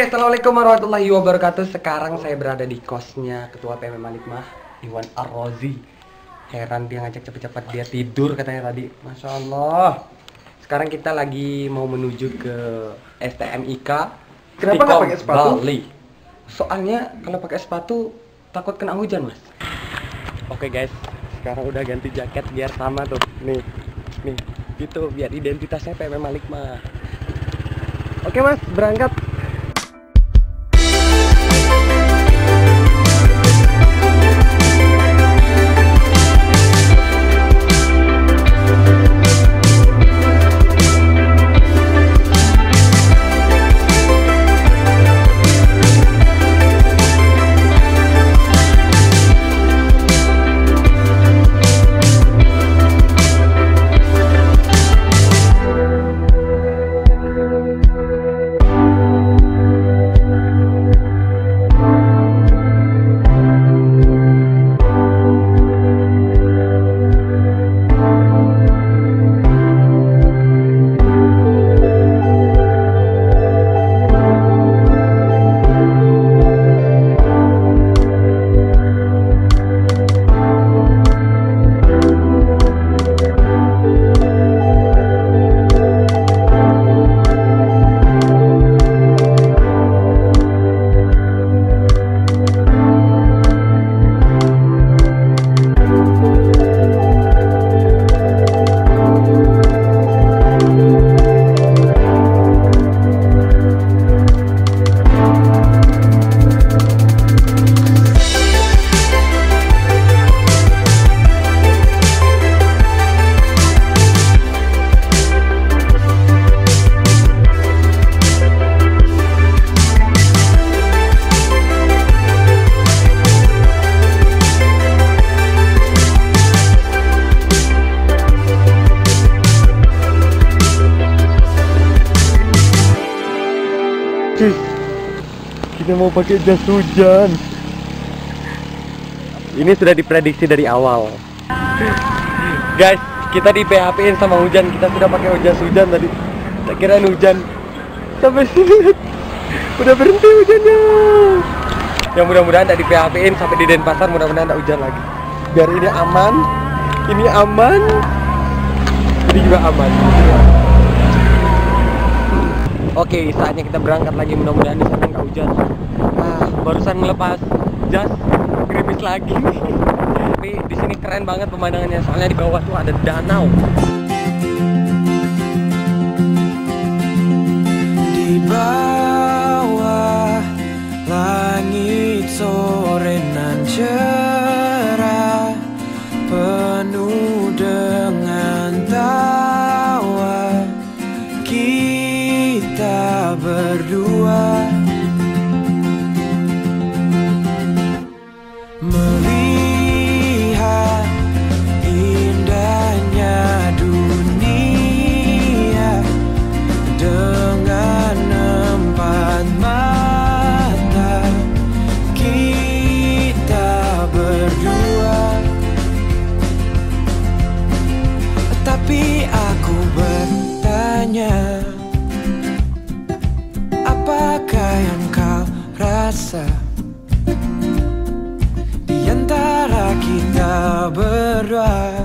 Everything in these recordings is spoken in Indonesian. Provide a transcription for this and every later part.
Assalamualaikum warahmatullahi wabarakatuh. Sekarang saya berada di kosnya Ketua PMM Malikmah, Iwan Arrozi. Heran dia ngajak cepet-cepet, dia tidur katanya tadi. Masya Allah. Sekarang kita lagi mau menuju ke STMIK. Kenapa nggak pakai sepatu? Bali. Soalnya kalau pakai sepatu takut kena hujan, Mas. Oke guys, sekarang udah ganti jaket biar sama tuh. Nih, gitu biar identitasnya PMM Malikmah. Oke Mas, berangkat. Kita mau pakai jas hujan. Ini sudah diprediksi dari awal. Guys, kita di PHP-in sama hujan. Kita sudah pakai jas hujan tadi. Tak kirain hujan. Sampai sini udah berhenti hujannya. Yang mudah-mudahan tak di PHP-in sampai di Denpasar, mudah-mudahan tak hujan lagi. Biar ini aman. Ini aman. Ini juga aman. Oke, saatnya kita berangkat lagi, mudah-mudahan di sana nggak hujan. Barusan ngelepas jas, gerimis lagi. Tapi di sini keren banget pemandangannya, soalnya di bawah tuh ada danau. Di bawah langit sore nan cerah, penuh dengan tawa, kita berdua melihat indahnya dunia dengan empat mata, kita berdua. Tapi aku bertanya, apakah yang kau rasa di antara kita berdua?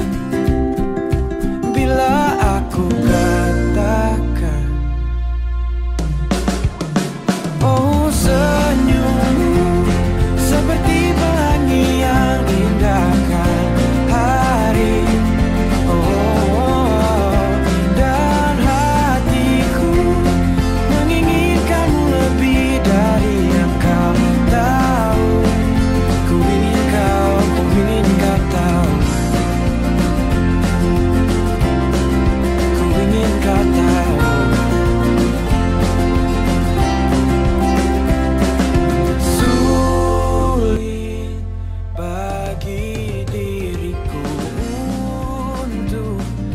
Bila aku katakan, oh senyummu seperti pelangi yang indahkan hari. Dan hatiku menginginkanmu lebih dari yang kau tahu. Ku ingin kau tahu. Ku ingin kau tahu. Sulit bagi diriku untuk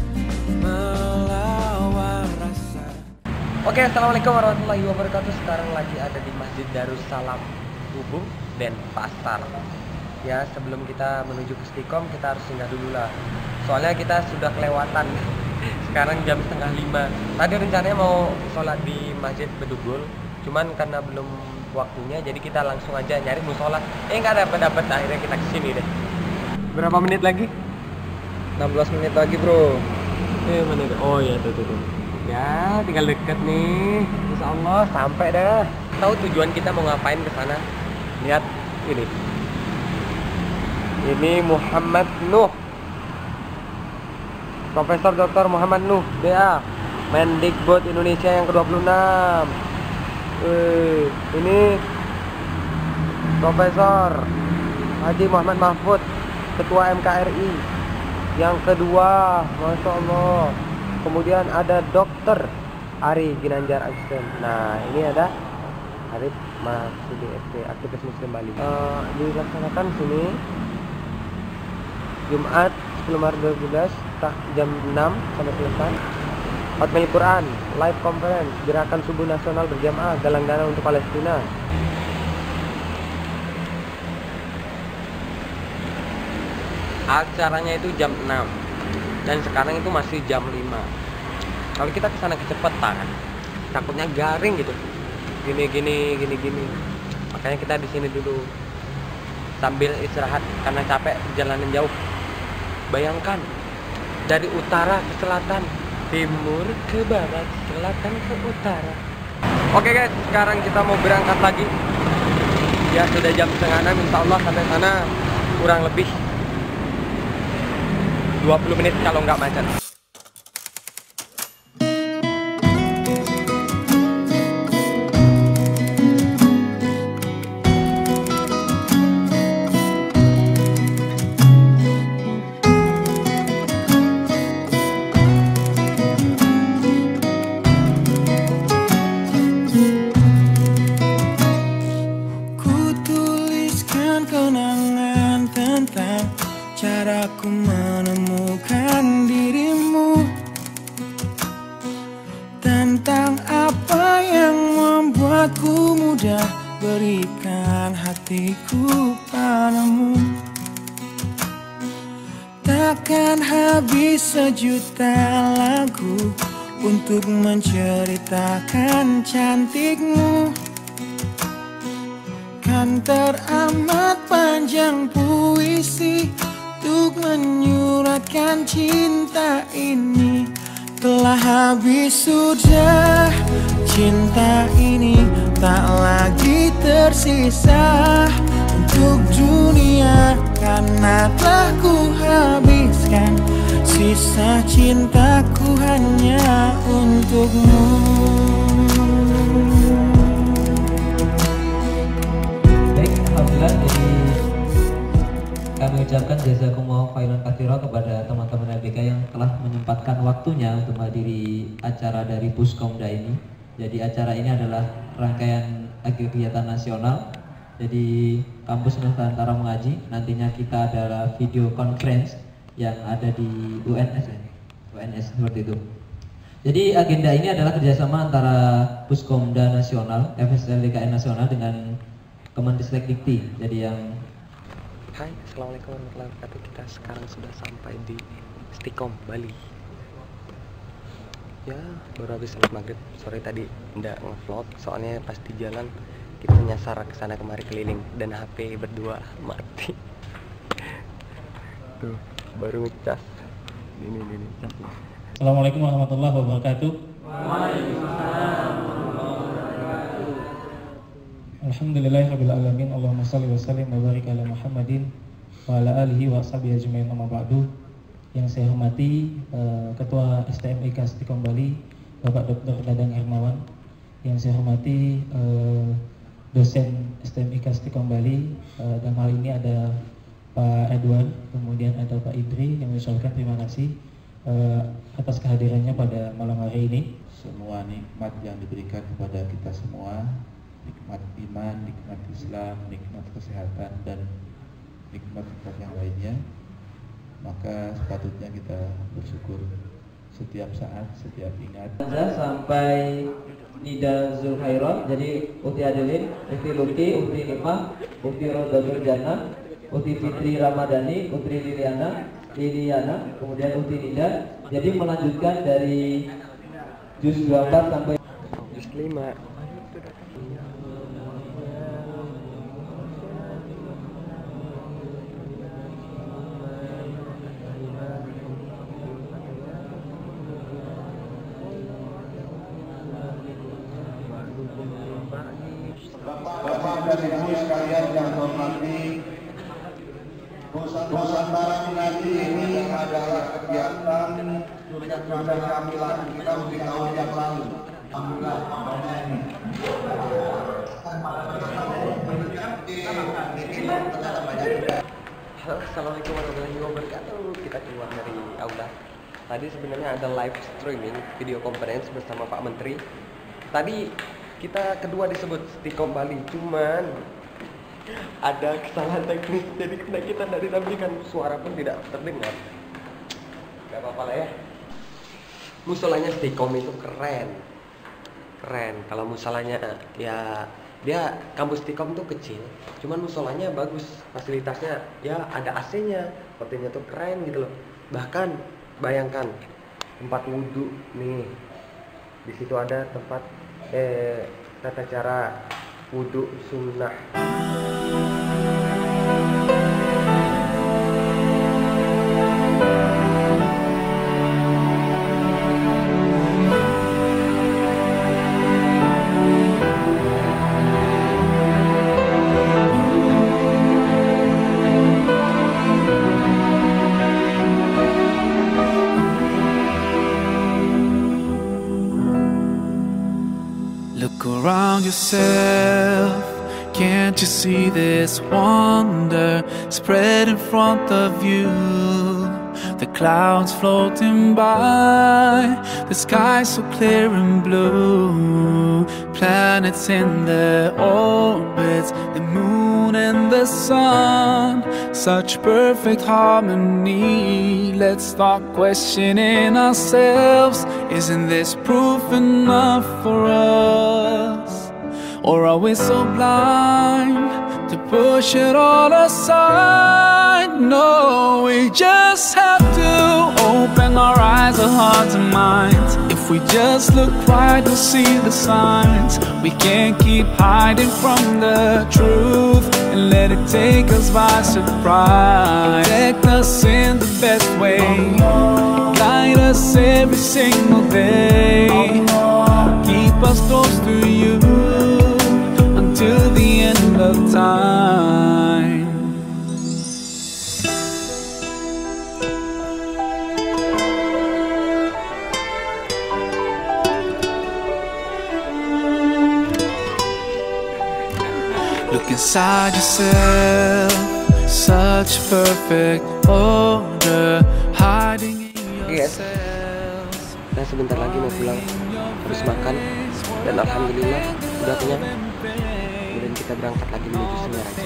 melawan rasa. Oke, assalamualaikum warahmatullahi wabarakatuh. Sekarang lagi ada di Masjid Darussalam Ubung, Denpasar. Ya, sebelum kita menuju ke Stikom, kita harus singgah dulu lah. Soalnya kita sudah kelewatan. Sekarang jam 4:30. Tadi rencananya mau sholat di Masjid Bedugul, cuman karena belum waktunya jadi kita langsung aja nyari musola. Nggak dapat akhirnya kita kesini deh. Berapa menit lagi? 16 menit lagi bro. Mana itu? Oh ya tuh. Ya tinggal deket nih. Insya Allah sampai dah. Tahu tujuan kita mau ngapain ke sana? Lihat ini. Ini Muhammad Nuh. Profesor Dr. Muhammad Nuh, DA, Mendikbud Indonesia yang ke-26. Ini Profesor Haji Muhammad Mahfud, Ketua MKRI yang kedua, Masya Allah. Kemudian ada Dr. Ari Ginanjar Asisten. Nah ini ada Arif Mahfudi FT, aktivis Muslim Bali. Dilaksanakan sini Jumat 10 Maret 2012 jam 6 sampai selesai. Khotmil Quran, live conference, gerakan subuh nasional berjamaah, galang dana untuk Palestina. Acaranya itu jam 6 dan sekarang itu masih jam 5. Kalau kita kesana kecepatan, takutnya garing gitu. Gini. Makanya kita di sini dulu sambil istirahat karena capek perjalanan jauh. Bayangkan dari utara ke selatan, timur ke barat, selatan ke utara. Oke guys, sekarang kita mau berangkat lagi. Ya sudah jam 5:30, insya Allah sampai sana kurang lebih 20 menit kalau nggak macet. Caraku menemukan dirimu, tentang apa yang membuatku mudah berikan hatiku padamu. Takkan habis sejuta lagu untuk menceritakan cantikmu. Kan teramat panjang puisi untuk menyuratkan cinta ini. Telah habis sudah cinta ini, tak lagi tersisa untuk dunia, karena telah ku habiskan sisa cintaku hanya untukmu. Baik, alhamdulillah, jadi kami ucapkan jazakumullah khairan katsira kepada teman-teman LBK yang telah menyempatkan waktunya untuk menghadiri acara dari Puskomda ini. Jadi acara ini adalah rangkaian kegiatan nasional. Jadi Kampus Nusantara Mengaji, nantinya kita adalah video conference yang ada di UNS seperti itu. Jadi agenda ini adalah kerjasama antara Puskomda Nasional, FSLDKN Nasional dengan Kemendikbud. Jadi yang Hai, assalamualaikum warahmatullahi wabarakatuh. Kita sekarang sudah sampai di Stikom, Bali. Ya, baru habis salat maghrib. Sorry tadi nggak ngevlog, soalnya pas di jalan kita nyasar ke sana kemari keliling dan HP berdua mati. Tuh, baru ngecas. Ini casnya. Assalamualaikum warahmatullahi wabarakatuh. Alhamdulillahirabbil alamin. Allahumma shalli wa sallim wa barik ala Muhammadin wa ala alihi wa sahbihi ajmain, amma ba'du. Yang saya hormati Ketua STMIK Stikom Bali, Bapak Dr. Dadang Hermawan. Yang saya hormati dosen STMIK Stikom Bali, dalam hal ini ada Pak Edwan, kemudian ada Pak Idri, yang mengucapkan terima kasih atas kehadirannya pada malam hari ini. Semua nikmat yang diberikan kepada kita semua, nikmat iman, nikmat Islam, nikmat kesehatan, dan nikmat-nikmat yang lainnya, maka sepatutnya kita bersyukur setiap saat, setiap ingat. Sampai Nida Zulkhairat, jadi Uti Adelin, Uti Luki, Uti Nikmah, Uti Rodatul Jannah, Uti Fitri Ramadhani, Putri Liliana, kemudian Uti Nida. Jadi melanjutkan dari juz 24 sampai Juz 5. sekalian yang hormati, Nusantara Minati ini adalah kegiatan yang sudah kami lakukan di tahun yang lalu. Alhamdulillah, Halo, assalamualaikum warahmatullahi wabarakatuh. Kita keluar dari aula. Tadi sebenarnya ada live streaming video conference bersama Pak Menteri. Tadi kita kedua disebut Stikom Bali, cuman ada kesalahan teknis, jadi kita tidak ditampilkan, suara pun tidak terdengar. Gak apa-apa lah ya. Musolanya Stikom itu keren. Kalau musolanya ya dia kampus Stikom tuh kecil, cuman musolanya bagus, fasilitasnya ya ada AC-nya, hotelnya tuh keren gitu loh. Bahkan bayangkan tempat wudhu nih, di situ ada tempat tata cara wudhu sunnah. Look around yourself, can't you see this wonder spread in front of you? The clouds floating by, the sky so clear and blue. Planets in their orbits, the moon and the sun, such perfect harmony. Let's start questioning ourselves. Isn't this proof enough for us? Or are we so blind to push it all aside? No, we just have to open our eyes, our hearts and minds. If we just look right, we'll see the signs. We can't keep hiding from the truth and let it take us by surprise. Protect us in the best way, guide us every single day, keep us close to you until the end of time. Look inside yourself, such perfect order hiding in yourself. Nah, sebentar lagi mau pulang, harus makan, dan alhamdulillah udah kenyang. Kemudian kita berangkat lagi menuju Semarang.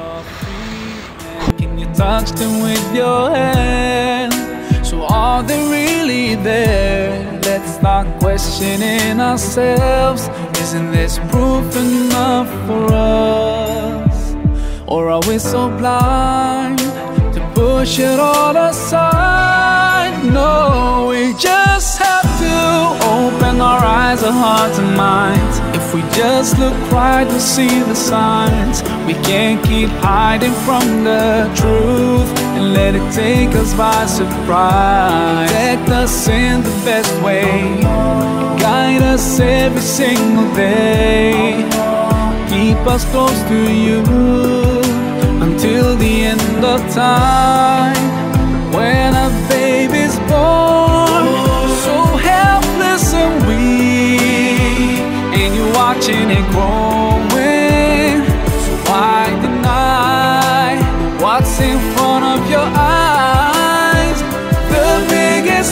Can you touch them with your hand? So are they really there? Let's start questioning ourselves. Isn't this proof enough for us? Or are we so blind to push it all aside? No, we just have to open our eyes, our hearts and minds. If we just look right, we'll see the signs. We can't keep hiding from the truth and let it take us by surprise. Protect us in the best way, guide us every single day, keep us close to you until the end of time. When a baby's born, so helpless and weak, and you're watching it growing, so why deny what's in front of your eyes? The biggest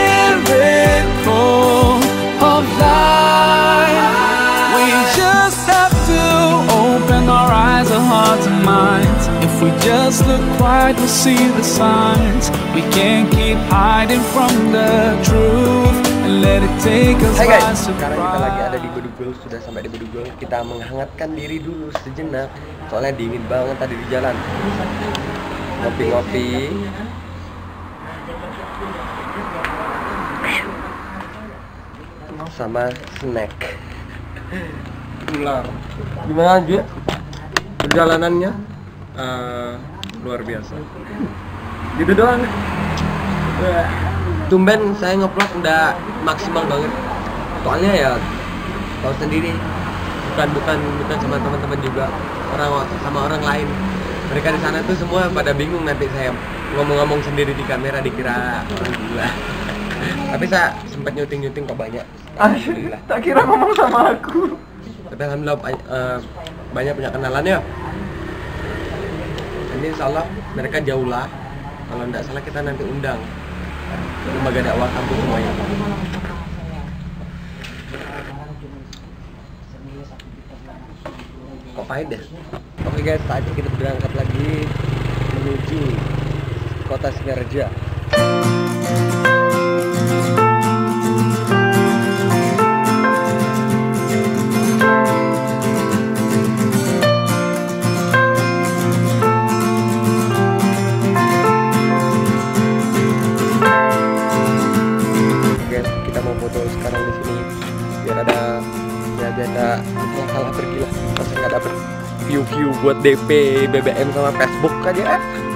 miracle of life. We just have to open our eyes, our hearts and minds. If we just look right, we'll see the signs. We can't keep hiding from the truth and let it take us Hai by guys, sekarang kita lagi ada surprise. di Bedugul, sudah sampai di Bedugul. Kita menghangatkan diri dulu sejenak, soalnya dingin banget tadi di jalan. Ngopi-ngopi. Sama snack. Ular. Gimana aja perjalanannya? Luar biasa. Gitu doang. Tumben saya nge-vlog udah maksimal banget. Soalnya ya tahu sendiri, bukan sama teman-teman juga. sama orang lain. Mereka di sana tuh semua pada bingung, nanti saya ngomong-ngomong sendiri di kamera dikira orang gila. Tapi saya sempat nyuting kok banyak. Alhamdulillah. Tak kira ngomong sama aku. Tapi alhamdulillah banyak punya kenalannya. Ini insya Allah mereka jauh lah. Kalau tidak salah kita nanti undang lembaga dakwah kampung semuanya. Kok pahit deh. Oke guys, saatnya kita berangkat lagi menuju kota Singarja. Sekarang di sini biar ada kalah pergi lah, masa nggak dapet view buat DP BBM sama Facebook aja.